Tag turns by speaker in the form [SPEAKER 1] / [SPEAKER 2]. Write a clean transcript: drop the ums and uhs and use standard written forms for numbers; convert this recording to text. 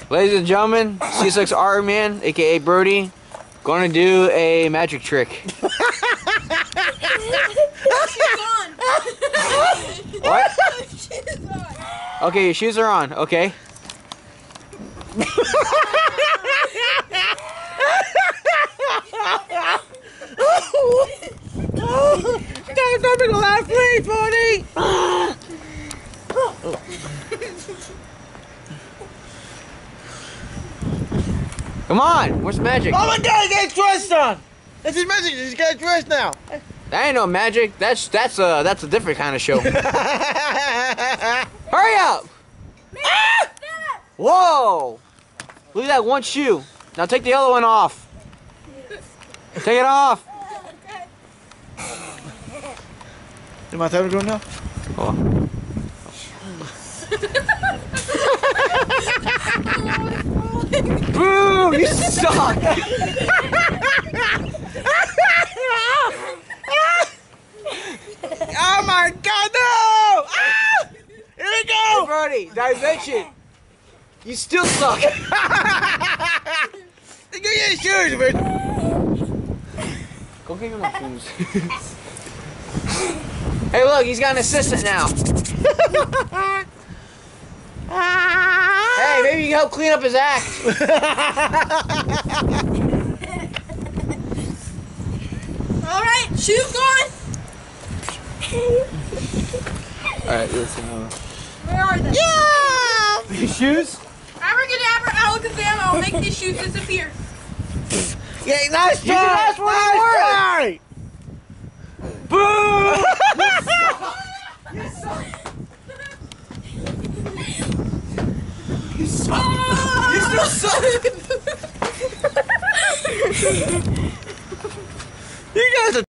[SPEAKER 1] Ladies and gentlemen, C6 Art Man, aka Brody, gonna do a magic trick.
[SPEAKER 2] She's on.
[SPEAKER 1] What?
[SPEAKER 2] She's on.
[SPEAKER 1] Okay, your shoes are on. Okay.
[SPEAKER 3] Don't make a laugh, please, Brody.
[SPEAKER 1] Come on, where's the magic?
[SPEAKER 3] Oh my God, he got dressed on. That's his message. He's got dressed now.
[SPEAKER 1] That ain't no magic. That's a different kind of show. Hurry up!
[SPEAKER 2] Ah!
[SPEAKER 1] Whoa! Look at that one shoe. Now take the other one off. Take it off.
[SPEAKER 3] Is my time to go now?
[SPEAKER 1] Oh. Boo! You suck!
[SPEAKER 3] Oh my God, no! Ah! Here we go!
[SPEAKER 1] Brody, dimension. You still suck.
[SPEAKER 3] Give me your shoes, man.
[SPEAKER 1] Go get him my shoes. Hey, look, he's got an assistant now. Hey, maybe you can help clean up his act.
[SPEAKER 2] All right, shoes on.
[SPEAKER 1] Alright, listen.
[SPEAKER 2] Where are they?
[SPEAKER 3] Yeah!
[SPEAKER 1] Your shoes?
[SPEAKER 2] Abracadabra, alakazam, I'll make these shoes disappear.
[SPEAKER 3] Yeah, nice try!
[SPEAKER 1] asked what they were.
[SPEAKER 3] Try!
[SPEAKER 1] Boo! You suck. You still suck.
[SPEAKER 3] You guys are